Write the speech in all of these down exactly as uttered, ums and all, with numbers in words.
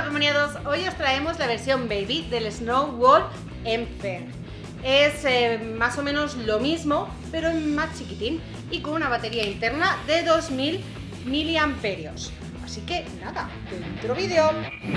Peponiados, hoy os traemos la versión Baby del Snowball Enfeng. Es eh, más o menos lo mismo, pero más chiquitín y con una batería interna de dos mil miliamperios. Así que nada, dentro vídeo.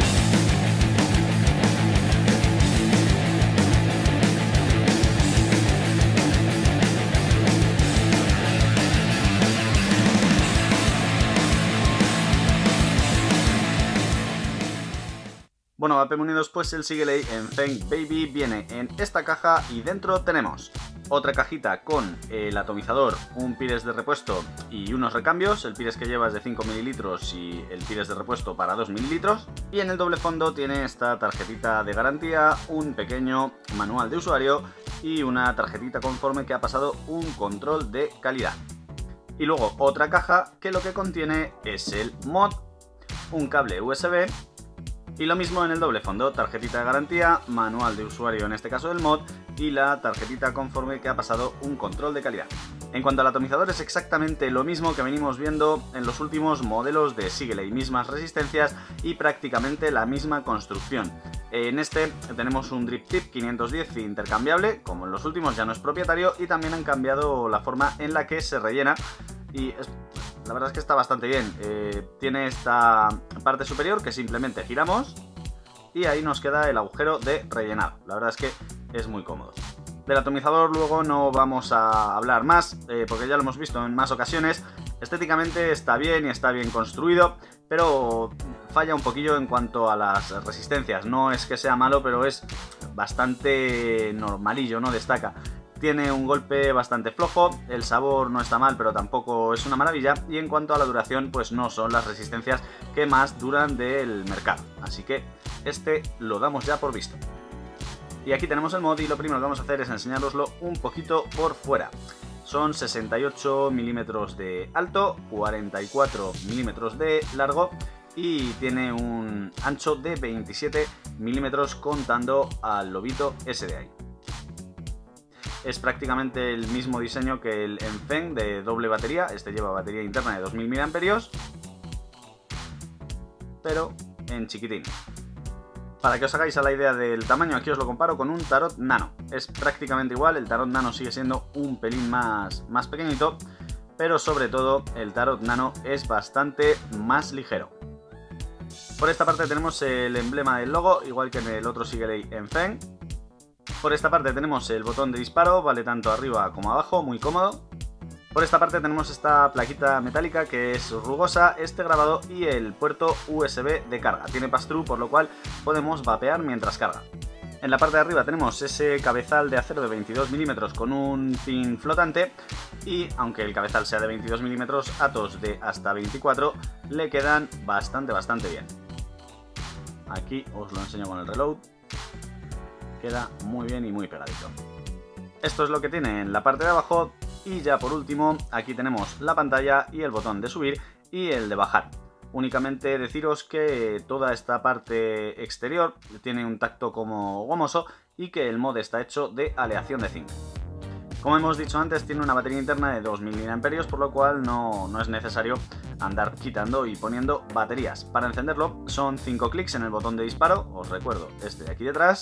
Bueno, Peponiados, pues el Sigelei Enfeng Baby viene en esta caja y dentro tenemos otra cajita con el atomizador, un pires de repuesto y unos recambios. El pires que lleva es de cinco mililitros y el pires de repuesto para dos mililitros. Y en el doble fondo tiene esta tarjetita de garantía, un pequeño manual de usuario y una tarjetita conforme que ha pasado un control de calidad. Y luego otra caja que lo que contiene es el mod, un cable U S B. Y lo mismo en el doble fondo, tarjetita de garantía, manual de usuario en este caso del mod y la tarjetita conforme que ha pasado un control de calidad. En cuanto al atomizador es exactamente lo mismo que venimos viendo en los últimos modelos de Sigelei, mismas resistencias y prácticamente la misma construcción. En este tenemos un drip tip quinientos diez intercambiable, como en los últimos ya no es propietario, y también han cambiado la forma en la que se rellena. Y es, la verdad es que está bastante bien. Eh, tiene esta parte superior que simplemente giramos y ahí nos queda el agujero de rellenado. La verdad es que es muy cómodo. Del atomizador luego no vamos a hablar más, eh, porque ya lo hemos visto en más ocasiones. Estéticamente está bien y está bien construido, pero falla un poquillo en cuanto a las resistencias. No es que sea malo, pero es bastante normalillo, no destaca. Tiene un golpe bastante flojo, el sabor no está mal, pero tampoco es una maravilla. Y en cuanto a la duración, pues no son las resistencias que más duran del mercado. Así que este lo damos ya por visto. Y aquí tenemos el mod y lo primero que vamos a hacer es enseñároslo un poquito por fuera. Son sesenta y ocho milímetros de alto, cuarenta y cuatro milímetros de largo y tiene un ancho de veintisiete milímetros contando al lobito ese de ahí. Es prácticamente el mismo diseño que el Enfeng de doble batería. Este lleva batería interna de dos mil miliamperios, pero en chiquitín. Para que os hagáis a la idea del tamaño, aquí os lo comparo con un Tarot Nano. Es prácticamente igual, el Tarot Nano sigue siendo un pelín más, más pequeñito, pero sobre todo el Tarot Nano es bastante más ligero. Por esta parte tenemos el emblema del logo, igual que en el otro Sigelei Enfeng. Por esta parte tenemos el botón de disparo, vale tanto arriba como abajo, muy cómodo. Por esta parte tenemos esta plaquita metálica que es rugosa, este grabado y el puerto U S B de carga. Tiene pass-through, por lo cual podemos vapear mientras carga. En la parte de arriba tenemos ese cabezal de acero de veintidós milímetros con un pin flotante y aunque el cabezal sea de veintidós milímetros, atos de hasta veinticuatro le quedan bastante, bastante bien. Aquí os lo enseño con el reload. Queda muy bien y muy pegadito. Esto es lo que tiene en la parte de abajo y ya por último aquí tenemos la pantalla y el botón de subir y el de bajar. Únicamente deciros que toda esta parte exterior tiene un tacto como gomoso y que el mod está hecho de aleación de zinc. Como hemos dicho antes, tiene una batería interna de dos mil miliamperios, por lo cual no, no es necesario andar quitando y poniendo baterías. Para encenderlo son cinco clics en el botón de disparo, os recuerdo este de aquí detrás.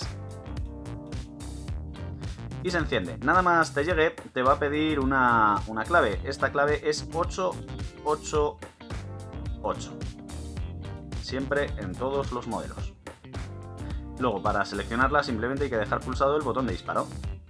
Y se enciende. Nada más te llegue te va a pedir una, una clave. Esta clave es ocho ocho ocho. Siempre en todos los modelos. Luego para seleccionarla simplemente hay que dejar pulsado el botón de disparo.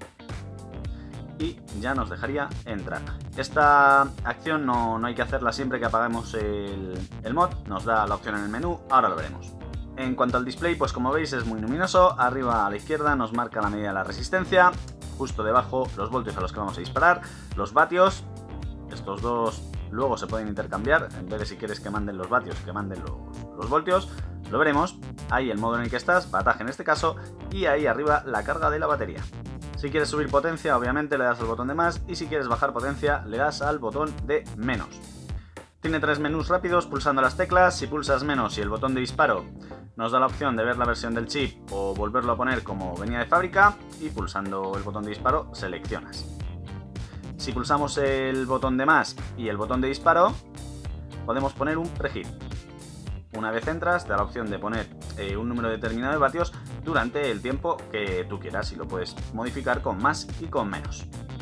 Y ya nos dejaría entrar. Esta acción no, no hay que hacerla siempre que apaguemos el, el mod. Nos da la opción en el menú, ahora lo veremos. En cuanto al display, pues como veis es muy luminoso. Arriba a la izquierda nos marca la medida de la resistencia. Justo debajo los voltios a los que vamos a disparar, los vatios, estos dos luego se pueden intercambiar, en vez de si quieres que manden los vatios, que manden los, los voltios, lo veremos. Ahí el modo en el que estás, bataje en este caso, y ahí arriba la carga de la batería. Si quieres subir potencia, obviamente le das al botón de más, y si quieres bajar potencia, le das al botón de menos. Tiene tres menús rápidos pulsando las teclas. Si pulsas menos y el botón de disparo nos da la opción de ver la versión del chip o volverlo a poner como venía de fábrica, y pulsando el botón de disparo seleccionas. Si pulsamos el botón de más y el botón de disparo podemos poner un preheat. Una vez entras, te da la opción de poner eh, un número determinado de vatios durante el tiempo que tú quieras y lo puedes modificar con más y con menos.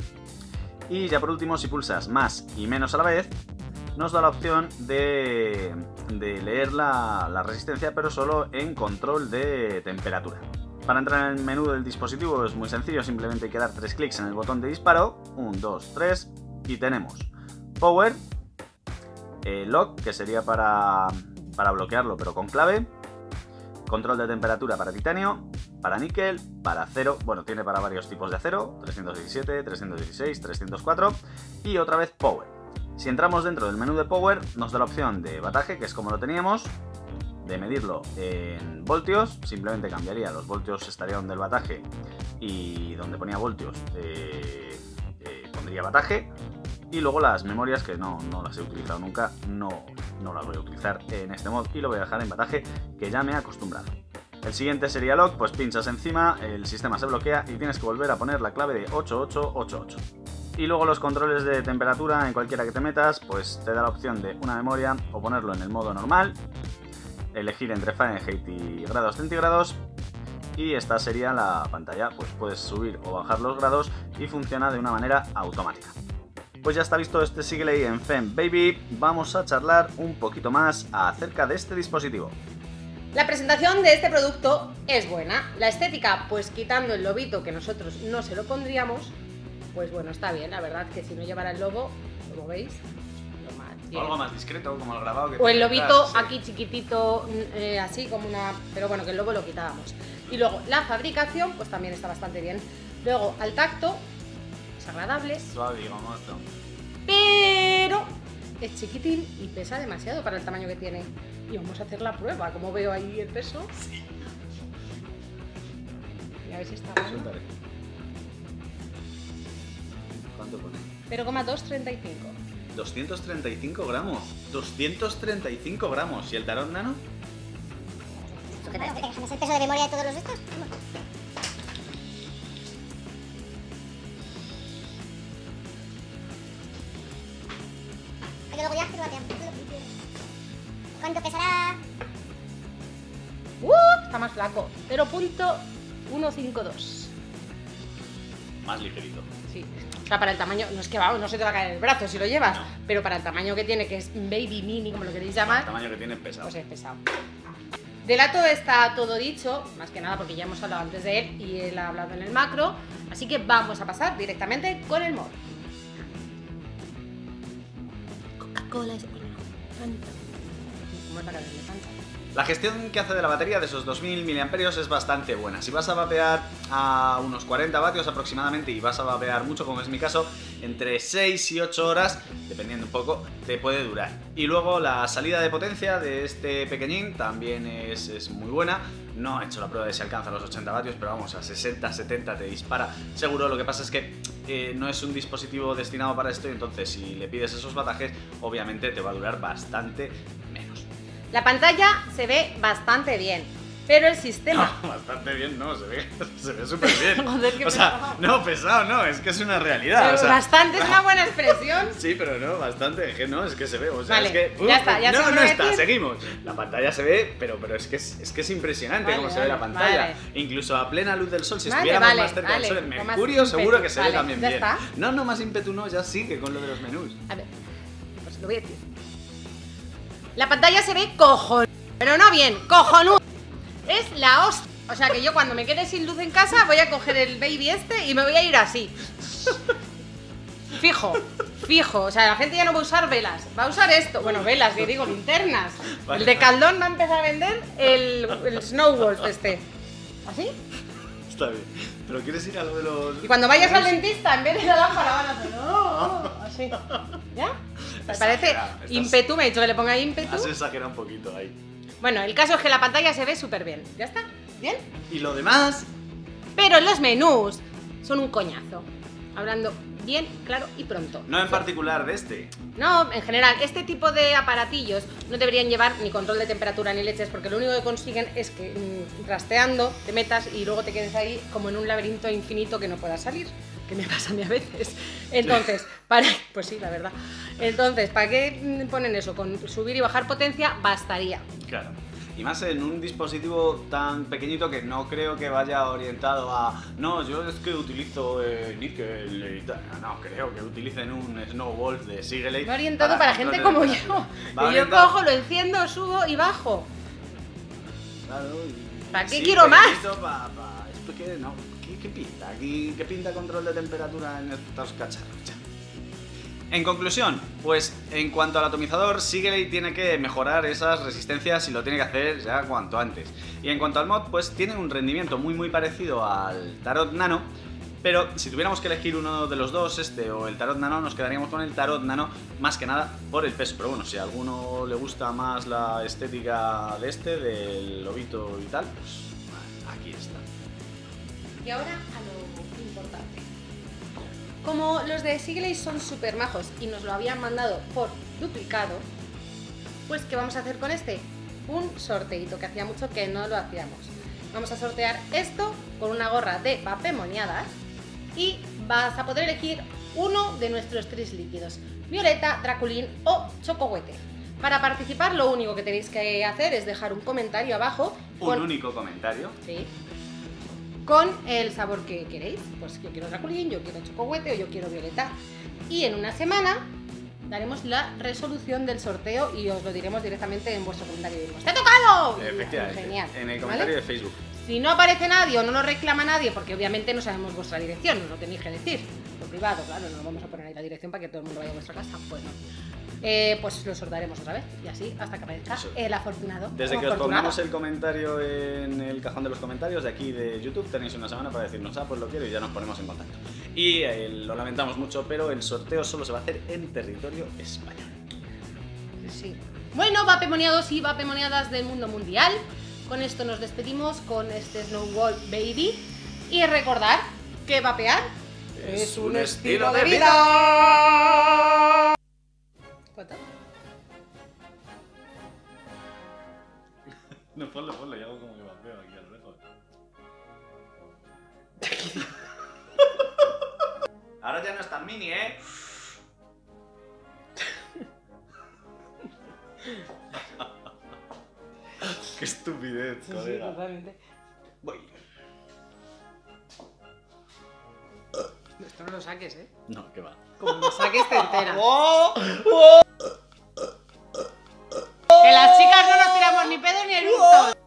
Y ya por último, si pulsas más y menos a la vez, nos da la opción de, de leer la, la resistencia, pero solo en control de temperatura. Para entrar en el menú del dispositivo es muy sencillo, simplemente hay que dar tres clics en el botón de disparo, uno, dos, tres, y tenemos Power, eh, Lock, que sería para, para bloquearlo pero con clave, control de temperatura para titanio, para níquel, para acero, bueno, tiene para varios tipos de acero, trescientos diecisiete, trescientos dieciséis, trescientos cuatro, y otra vez Power. Si entramos dentro del menú de Power, nos da la opción de bataje, que es como lo teníamos, de medirlo en voltios, simplemente cambiaría, los voltios estaría donde el bataje y donde ponía voltios eh, eh, pondría bataje, y luego las memorias, que no, no las he utilizado nunca, no, no las voy a utilizar en este mod y lo voy a dejar en bataje, que ya me he acostumbrado. El siguiente sería Lock, pues pinchas encima, el sistema se bloquea y tienes que volver a poner la clave de ocho ocho ocho ocho. Y luego los controles de temperatura, en cualquiera que te metas, pues te da la opción de una memoria o ponerlo en el modo normal, elegir entre Fahrenheit y grados centígrados, y esta sería la pantalla, pues puedes subir o bajar los grados y funciona de una manera automática. Pues ya está visto este Sigley Enfant Baby, vamos a charlar un poquito más acerca de este dispositivo. La presentación de este producto es buena, la estética, pues quitando el lobito que nosotros no se lo pondríamos, pues bueno, está bien, la verdad que si no llevara el lobo, como veis, lo más bien. O algo más discreto, como el grabado que O el tiene lobito detrás, sí. aquí chiquitito, eh, así como una... Pero bueno, que el lobo lo quitábamos. Y luego la fabricación, pues también está bastante bien. Luego, al tacto, es agradable, Suave, digamos, ¿no? pero es chiquitín y pesa demasiado para el tamaño que tiene. Y vamos a hacer la prueba, como veo ahí el peso. Sí. Y a ver si está mal. Suéltale. ¿Cuánto pone? cero coma doscientos treinta y cinco. doscientos treinta y cinco gramos. doscientos treinta y cinco gramos. ¿Y el Tarot Nano? Sujeta este. ¿Es el peso de memoria de todos los de estos? Hay que luego ya que lo batean. ¿Cuánto pesará? ¡Uh! Está más flaco. cero coma ciento cincuenta y dos. Más ligerito. Sí. O sea, para el tamaño, no es que vamos, no se te va a caer el brazo si lo llevas, No. pero para el tamaño que tiene, que es baby mini, como lo queréis El llamar, tamaño que tiene es pesado. pues es pesado. De Lato está todo dicho, más que nada porque ya hemos hablado antes de él y él ha hablado en el macro, así que vamos a pasar directamente con el mod. Coca-Cola es buena. Fanta. ¿Cómo es la cadena de Fanta? La gestión que hace de la batería de esos dos mil miliamperios es bastante buena. Si vas a vapear a unos cuarenta vatios aproximadamente y vas a vapear mucho, como es mi caso, entre seis y ocho horas, dependiendo un poco, te puede durar. Y luego la salida de potencia de este pequeñín también es, es muy buena. No he hecho la prueba de si alcanza los ochenta vatios, pero vamos, a sesenta, setenta te dispara seguro. Lo que pasa es que eh, no es un dispositivo destinado para esto y entonces si le pides esos batajes, obviamente te va a durar bastante menos. La pantalla se ve bastante bien, pero el sistema... No, bastante bien, no, se ve se ve súper bien. Joder, qué o sea, pesado. no, pesado no, es que es una realidad. Pero o sea, bastante es una buena expresión. Sí, pero no, bastante, es que no, es que se ve, o sea, Vale, es que... ya está, ya sé no, lo que no voy a está, decir. seguimos. La pantalla se ve, pero, pero es, que es, es que es impresionante Vale, cómo se vale, ve la pantalla. vale. Incluso a plena luz del sol, si Vale, estuviéramos vale, más cerca vale, del sol, en con más Mercurio ímpetu, seguro que se vale, ve también ya bien. está. No, no, más ímpetu no, ya sigue con lo de los menús. A ver, pues lo voy a decir. La pantalla se ve cojonuda, pero no bien, cojonuda. Es la hostia. O sea que yo cuando me quede sin luz en casa voy a coger el baby este y me voy a ir así. Fijo, fijo. O sea, la gente ya no va a usar velas, va a usar esto. Bueno, velas, que digo, linternas. Vale. El de Caldón va a empezar a vender el, el Snowwolf este. ¿Así? Está bien. ¿Pero quieres ir a lo de los...? Y cuando vayas al dentista, en vez de la lámpara van a hacer... "Oh", así. ¿Ya? Me parece Exagerado, estás- ímpetu, me he dicho que le ponga ímpetu. Has exagerado un poquito ahí. Bueno, el caso es que la pantalla se ve súper bien. ¿Ya está? ¿Bien? Y lo demás... Pero los menús son un coñazo. Hablando bien, claro y pronto. No en particular de este. No, en general, este tipo de aparatillos no deberían llevar ni control de temperatura ni leches, porque lo único que consiguen es que mmm, rasteando te metas y luego te quedes ahí como en un laberinto infinito que no puedas salir. que me pasa a mí a veces. Entonces, para... Pues sí, la verdad. Entonces, ¿para qué ponen eso? Con subir y bajar potencia bastaría. Claro. Y más en un dispositivo tan pequeñito que no creo que vaya orientado a... No, yo es que utilizo eh, níquel y tal. No, creo que utilicen un Snowball de Sigelei. Va orientado para, para gente como yo. Que yo cojo, lo enciendo, subo y bajo. Claro. Y... ¿Para qué sí, quiero más? Esto, pa, pa, esto que no... ¿Qué, qué pinta? ¿Qué, ¿Qué pinta control de temperatura en estos cacharros? En conclusión, pues en cuanto al atomizador, Sigelei tiene que mejorar esas resistencias y lo tiene que hacer ya cuanto antes. Y en cuanto al mod, pues tiene un rendimiento muy muy parecido al Tarot Nano, pero si tuviéramos que elegir uno de los dos, este o el Tarot Nano, nos quedaríamos con el Tarot Nano más que nada por el peso. Pero bueno, si a alguno le gusta más la estética de este, del lobito y tal, pues aquí está. Y ahora a lo importante. Como los de Sigelei son súper majos y nos lo habían mandado por duplicado, pues ¿qué vamos a hacer con este? Un sorteito, que hacía mucho que no lo hacíamos. Vamos a sortear esto con una gorra de vapemoniadas y vas a poder elegir uno de nuestros tres líquidos: Violeta, Draculín o Chocohuete. Para participar lo único que tenéis que hacer es dejar un comentario abajo. Un con... único comentario. Sí. Con el sabor que queréis. Pues yo quiero Draculín, yo quiero Chocohuete o yo quiero Violeta. Y en una semana daremos la resolución del sorteo y os lo diremos directamente en vuestro comentario. Y diremos, ¡te ha tocado! Efectivamente. Genial. En el comentario, ¿vale?, de Facebook. Si no aparece nadie o no lo reclama nadie, porque obviamente no sabemos vuestra dirección, nos lo tenéis que decir. Lo privado, claro, no vamos a poner ahí la dirección para que todo el mundo vaya a vuestra casa. Pues no. Eh, pues lo sortearemos otra vez y así hasta que aparezca Eso. el afortunado. Desde que os pongamos el comentario en el cajón de los comentarios de aquí de YouTube, tenéis una semana para decirnos, ah, pues lo quiero, y ya nos ponemos en contacto. Y eh, lo lamentamos mucho, pero el sorteo solo se va a hacer en territorio español. Sí. Bueno, vapemoniados y vapemoniadas del mundo mundial, con esto nos despedimos con este Snowball Baby. Y recordar que vapear es, es un estilo, estilo de vida. vida. No, ponlo, ponlo, y hago como que vapeo aquí a lo lejos. Ahora ya no es tan mini, ¿eh? Qué estupidez, sí, colega. Sí, totalmente. Voy. Esto no lo saques, ¿eh? No, que va. Como lo saques te enteras. ¡Oh! ¡Oh! Que las chicas no nos tiramos ni pedo ni eructos.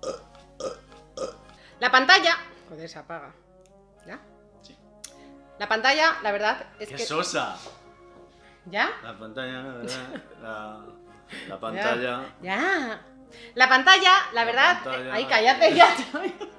La pantalla... Joder, se apaga. ¿Ya? Sí. La pantalla, la verdad, es ¡Qué que... sosa! ¿Ya? La pantalla... La, la, la pantalla... Ya. ya. La pantalla, la, la verdad... Pantalla. Ay, cállate ya.